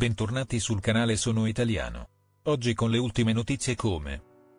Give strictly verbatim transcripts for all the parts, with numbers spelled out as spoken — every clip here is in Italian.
Bentornati sul canale Sono Italiano. Oggi con le ultime notizie come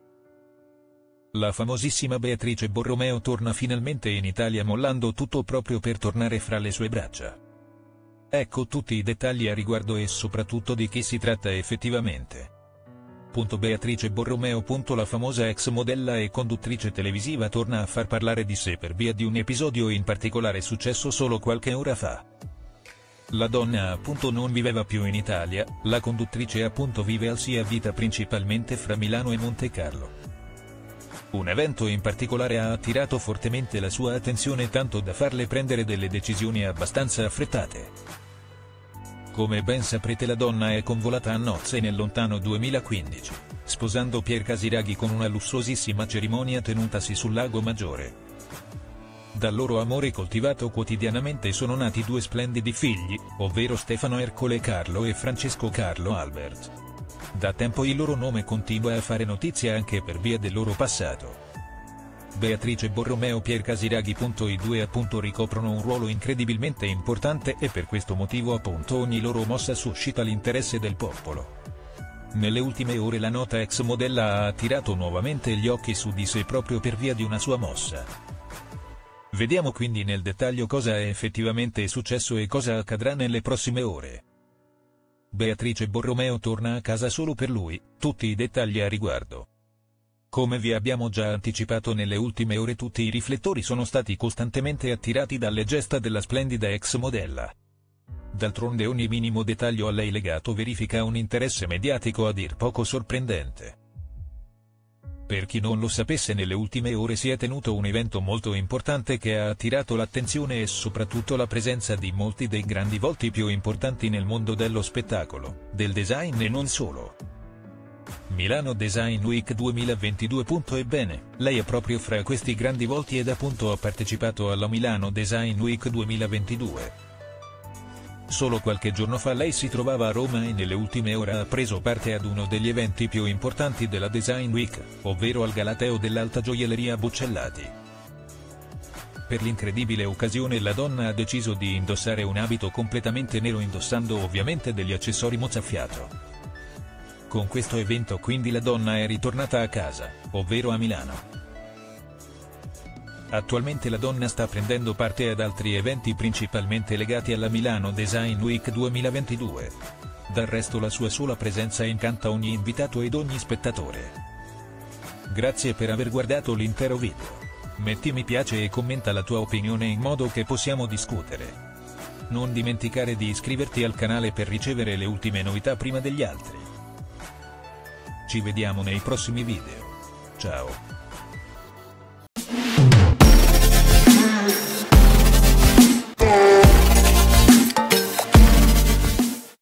la famosissima Beatrice Borromeo torna finalmente in Italia mollando tutto proprio per tornare fra le sue braccia. Ecco tutti i dettagli a riguardo e soprattutto di chi si tratta effettivamente. Beatrice Borromeo. La famosa ex modella e conduttrice televisiva torna a far parlare di sé per via di un episodio in particolare successo solo qualche ora fa. La donna appunto non viveva più in Italia, la conduttrice appunto vive al sia vita principalmente fra Milano e Montecarlo. Un evento in particolare ha attirato fortemente la sua attenzione tanto da farle prendere delle decisioni abbastanza affrettate. Come ben saprete, la donna è convolata a nozze nel lontano duemilaquindici, sposando Pier Casiraghi con una lussuosissima cerimonia tenutasi sul Lago Maggiore. Dal loro amore coltivato quotidianamente sono nati due splendidi figli, ovvero Stefano Ercole Carlo e Francesco Carlo Albert. Da tempo il loro nome continua a fare notizia anche per via del loro passato. Beatrice Borromeo, Pier Casiraghi. I due appunto ricoprono un ruolo incredibilmente importante e per questo motivo appunto ogni loro mossa suscita l'interesse del popolo. Nelle ultime ore la nota ex modella ha attirato nuovamente gli occhi su di sé proprio per via di una sua mossa. Vediamo quindi nel dettaglio cosa è effettivamente successo e cosa accadrà nelle prossime ore. Beatrice Borromeo torna a casa solo per lui, tutti i dettagli a riguardo. Come vi abbiamo già anticipato, nelle ultime ore tutti i riflettori sono stati costantemente attirati dalle gesta della splendida ex modella. D'altronde ogni minimo dettaglio a lei legato verifica un interesse mediatico a dir poco sorprendente. Per chi non lo sapesse, nelle ultime ore si è tenuto un evento molto importante che ha attirato l'attenzione e soprattutto la presenza di molti dei grandi volti più importanti nel mondo dello spettacolo, del design e non solo. Milano Design Week duemilaventidue. Ebbene, lei è proprio fra questi grandi volti ed appunto ha partecipato alla Milano Design Week duemilaventidue. Solo qualche giorno fa lei si trovava a Roma e nelle ultime ore ha preso parte ad uno degli eventi più importanti della Design Week, ovvero al Galateo dell'Alta Gioielleria Buccellati. Per l'incredibile occasione la donna ha deciso di indossare un abito completamente nero, indossando ovviamente degli accessori mozzafiato. Con questo evento quindi la donna è ritornata a casa, ovvero a Milano. Attualmente la donna sta prendendo parte ad altri eventi principalmente legati alla Milano Design Week duemilaventidue. Del resto la sua sola presenza incanta ogni invitato ed ogni spettatore. Grazie per aver guardato l'intero video. Metti mi piace e commenta la tua opinione in modo che possiamo discutere. Non dimenticare di iscriverti al canale per ricevere le ultime novità prima degli altri. Ci vediamo nei prossimi video. Ciao.